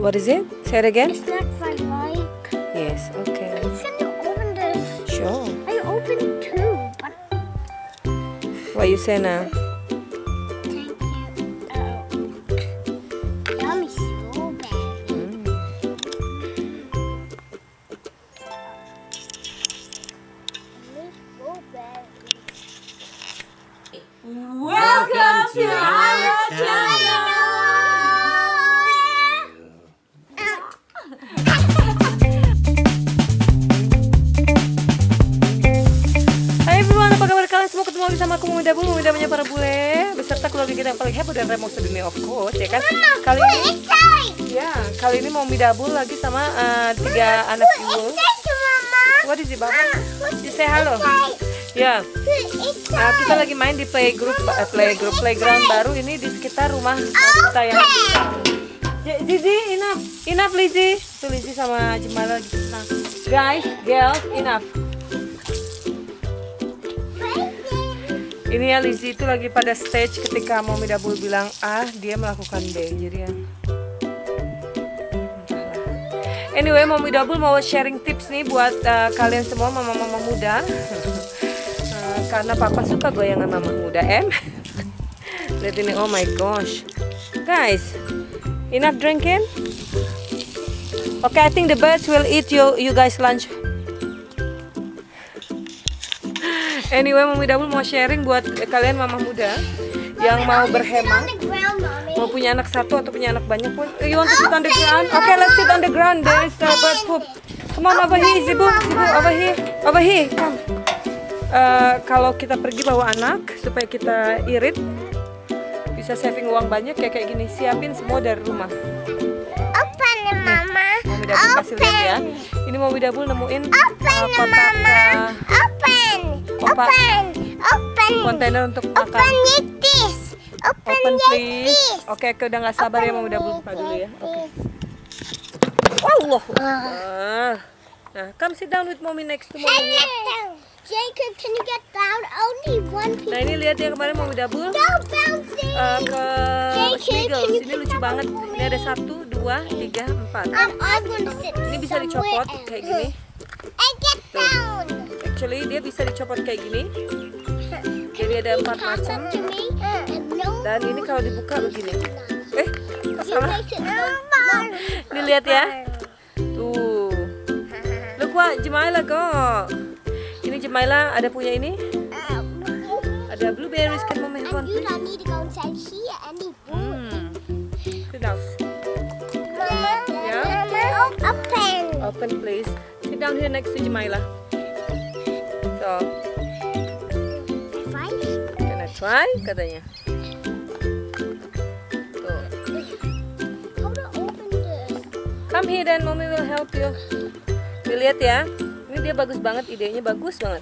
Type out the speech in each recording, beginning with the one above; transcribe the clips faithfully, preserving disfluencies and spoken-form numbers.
What is it? Say it again. It's not for like. Yes. Okay. Can you open this? Sure. I opened two, but What you say now? thank you. Oh. Yummy strawberry. Mm. Welcome to our channel. Hai everyone, apa kabar kalian semua? Ketemu lagi sama aku Mami Dabul, Mami Dabulnya para bule, beserta keluarga kita yang paling heboh dan remok sedunia of course, ya kan? Kali ini, ya, kali ini Mami Dabul lagi sama uh, tiga anak ibu. What is it, Baba? You say hello. Ya, nah, kita lagi main di playgroup, uh, playgroup playground baru ini di sekitar rumah kita yang. Zizi, enough, enough Lizzy. Tuh Lizzy sama Jemala lagi senang. Guys, girls, enough. Ini ya Lizzy itu lagi pada stage ketika Mami Dabul bilang A, dia melakukan B. Jadi ya. Anyway, Mami Dabul mau sharing tips nih buat uh, kalian semua mama-mama muda. uh, karena papa suka goyangan mama muda, em. Lihat ini, oh my gosh. Guys, enough drinking? Okay, I think the birds will eat you you guys lunch. Anyway, Mami Dabul mau sharing buat kalian mama muda yang mau berhemat, mau punya anak satu atau punya anak banyak pun. You want to sit on the ground? Okay, let's sit on the ground. There is a bird poop. Come on over here, Zibu, Zibu, over here, over here. Come. Uh, kalau kita pergi bawa anak supaya kita irit, bisa saving uang banyak kayak kayak gini. Siapin semua dari rumah. Open, Mama. Mami Dabul kasih lihat ya. Ini Mami Dabul nemuin uh, kotak uh, Open. kotak Open. Open. kontainer untuk makan. Open this. Open, Open please. this. Oke, okay, udah nggak sabar ya Mami Dabul buka dulu ya. Oke. Okay. Allah. Uh. Nah, come sit down with Mommy next to Mommy. Jacob, can you get down? Only one people. Nah, ini lihat ya kemarin Mami Dabul Don't bounce it. uh, ke Jacob, Smiggles. can you Ini lucu pick up banget. for me? Ini ada satu, dua, tiga, empat. And I'm gonna sit Ini bisa dicopot somewhere kayak else. gini. And get down. Actually dia bisa dicopot kayak gini. Jadi ada empat Pass macam. it to me. And no. Dan ini kalau dibuka begini. Eh, kok You salah? take it down. Ini lihat ya. Tuh. Look what Jemaila got. Ini Jemaila ada punya ini. Ada blueberries kan Mama handphone. And you don't need to go inside here anymore. Hmm. Sit down. Mama. Yeah. Mama. Open. Open please. Sit down here next to Jemaila. So, Fine. can I try? Katanya. Tuh. How to open this? Come here then, Mommy will help you. Dilihat ya. Ini dia bagus banget, idenya bagus banget.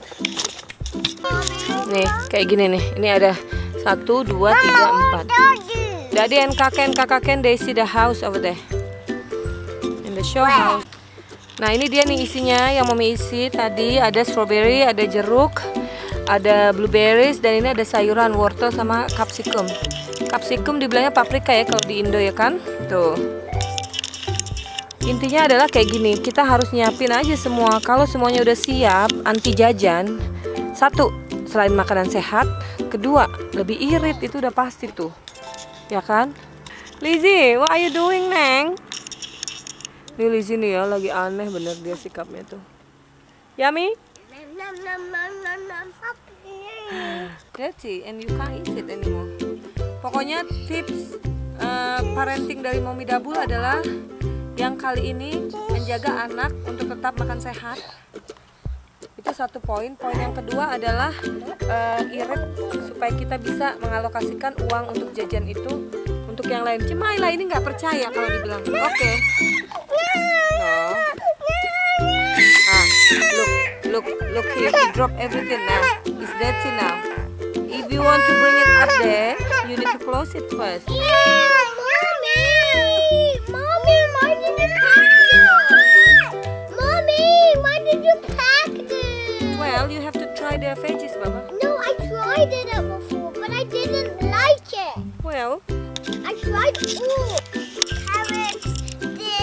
Nih, kayak gini nih. Ini ada satu, dua, tiga, empat. Daddy and Kaka and Kaka can they see the house over there. In the show house. Nah, ini dia nih isinya yang Mommy isi tadi. Ada strawberry, ada jeruk, ada blueberries, dan ini ada sayuran, wortel sama capsicum. Capsicum dibilangnya paprika ya kalau di Indo ya kan? Tuh. Intinya adalah kayak gini, kita harus nyiapin aja semua. Kalau semuanya udah siap, anti jajan. Satu, selain makanan sehat. Kedua, lebih irit, itu udah pasti tuh. Ya kan? Lizzy, what are you doing, Neng? Nih Lizzy nih ya, lagi aneh bener dia sikapnya tuh. Yummy? Nom, nom, nom, nom, nom, nom. Dirty, and you can't eat it anymore. Pokoknya tips uh, parenting dari Mami Dabul adalah yang kali ini menjaga anak untuk tetap makan sehat. Itu satu poin. Poin yang kedua adalah uh, irit supaya kita bisa mengalokasikan uang untuk jajan itu untuk yang lain. Jemaila ini nggak percaya kalau dibilang. Oke. Okay. No. Ah, look, look, look here. We drop everything now. It's dirty now. If you want to bring it up there, you need to close it first. Mommy! Mommy, why did you pack this? Mommy, why did you pack this? Well, you have to try the veggies, Baba. No, I tried it before, but I didn't like it. Well, I tried ooh, carrots, this,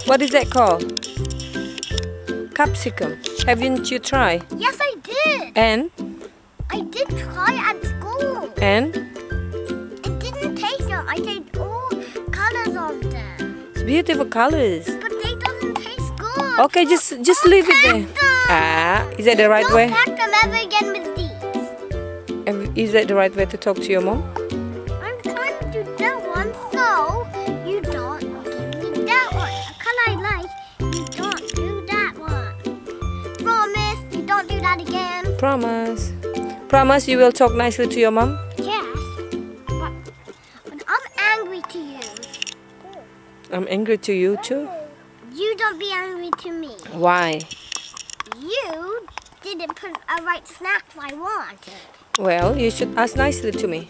What is that called? Capsicum. Haven't you tried? Yes, I did. And? I did try at school. And? It didn't taste them. I tasted all colors of them. It's beautiful colors. But they doesn't taste good. Okay, just just leave it there. Ah, is that the right Don't way? pack them ever again with these. And is that the right way to talk to your mom? I'm trying to do that one, so you don't give me that one. A color I like, you don't do that one. Promise, you don't do that again. Promise. Promise you will talk nicely to your mom? Yes, but, but I'm angry to you. I'm angry to you too. You don't be angry to me. Why? You didn't put a right snack I wanted. Well, you should ask nicely to me.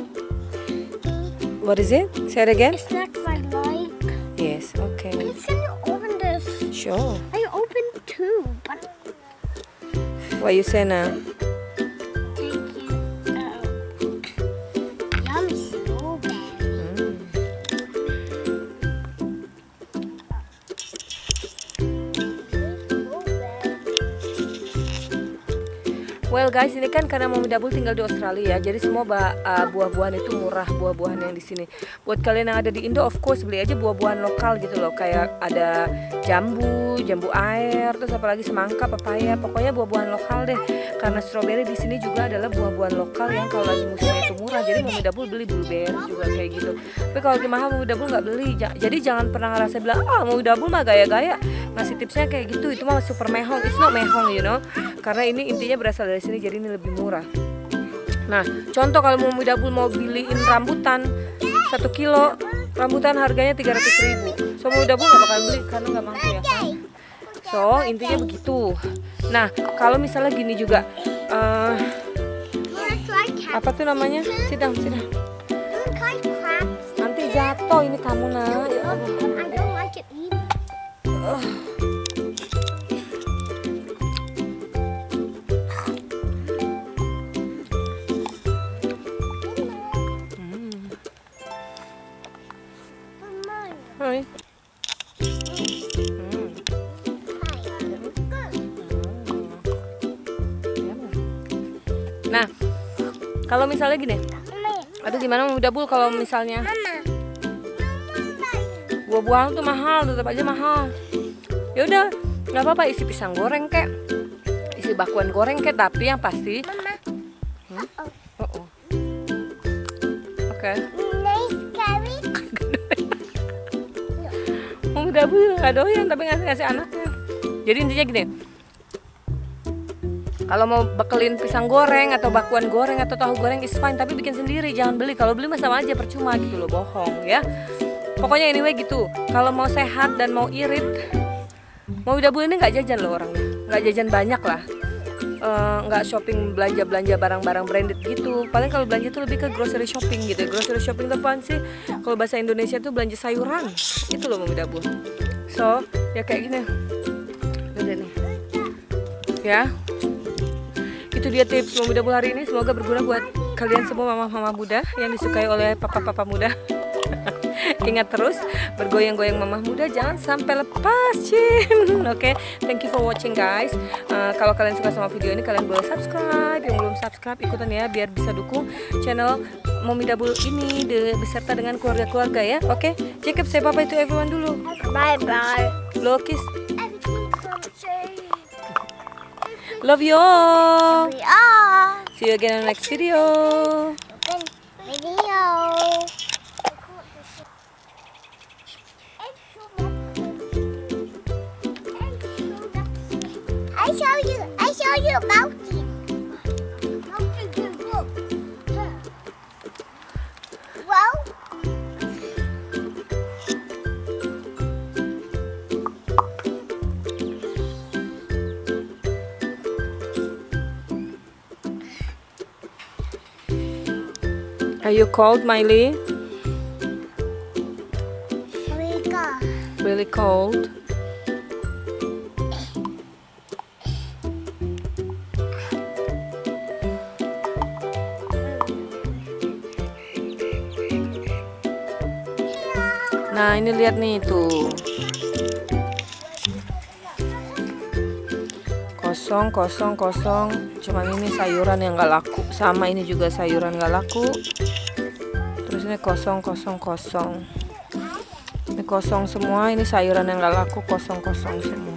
What is it? Say it again. Snacks I like. Yes, okay. Please, can you open this? Sure. I opened two, but What you say now? thank you. Oh. Yummy strawberry. Well guys, ini kan karena Mami Double tinggal di Australia, jadi semua ba- uh, buah-buahan itu murah, buah-buahan yang di sini. Buat kalian yang ada di Indo, of course beli aja buah-buahan lokal gitu loh, kayak ada jambu, jambu air, terus apalagi semangka, pepaya, pokoknya buah-buahan lokal deh. Karena strawberry di sini juga adalah buah-buahan lokal yang kalau lagi musimnya itu murah, jadi Mami Double beli blueberry juga kayak gitu. Tapi kalau lagi mahal Mami Double nggak beli, Ja- jadi jangan pernah ngerasa bilang, ah Mami Double mah gaya-gaya, ngasih tipsnya kayak gitu, itu mah super mehong. It's not mehong, you know, karena ini intinya berasal dari sini, jadi ini lebih murah. Nah, contoh kalau Mami Double mau beliin rambutan satu kilo, rambutan harganya tiga ratus ribu. So Mami Double nggak bakal beli karena nggak mampu ya kan. So intinya begitu. Nah, kalau misalnya gini juga, uh, Wanna try cat? apa tuh namanya? Sidang, sidang. Wanna try crabs? Nanti jatuh ini kamu nah. Ya Allah. I don't like it either. Hai. Nah, kalau misalnya gini, aduh gimana Mami Double kalau misalnya buah-buahan tuh mahal, tetap aja mahal. Ya udah, nggak apa-apa isi pisang goreng kek, isi bakwan goreng kek, tapi yang pasti, hmm? oh, oh. Oke. Nice curry. Mami Double nggak doyan tapi ngasih-ngasih anaknya. Jadi intinya gini, kalau mau bekelin pisang goreng atau bakwan goreng atau tahu goreng is fine, tapi bikin sendiri, jangan beli. Kalau beli mah sama aja percuma gitu loh, bohong ya. Pokoknya anyway gitu. Kalau mau sehat dan mau irit, Mami Double ini nggak jajan loh orangnya, nggak jajan banyak lah. Uh, nggak shopping belanja-belanja barang-barang branded gitu. Paling kalau belanja tuh lebih ke grocery shopping gitu. Grocery shopping itu apaan sih? Kalau bahasa Indonesia tuh belanja sayuran. Itu loh Mami Double. So, ya kayak gini. Udah nih. Ya. Itu dia tips Mami Double hari ini. Semoga berguna buat kalian semua mama-mama muda yang disukai oleh papa-papa muda. Ingat terus, bergoyang-goyang mamah muda, jangan sampai lepas cin. Oke, okay? Thank you for watching guys. uh, Kalau kalian suka sama video ini, kalian boleh subscribe. Yang belum subscribe, ikutan ya, biar bisa dukung channel Mami Double ini de beserta dengan keluarga-keluarga ya. Oke, okay? Jacob say bye-bye to everyone dulu. Bye-bye. Blow kiss. Everything's so shady. Love you all. We are. See you again in the next video. Video. I show you. I show you about it. Well. Are you cold, Miley? Here we go. Really cold. Nah ini lihat nih tuh, kosong kosong kosong. Cuman ini sayuran yang gak laku, sama ini juga sayuran gak laku. Terus ini kosong kosong kosong. Ini kosong semua, ini sayuran yang gak laku, kosong kosong semua.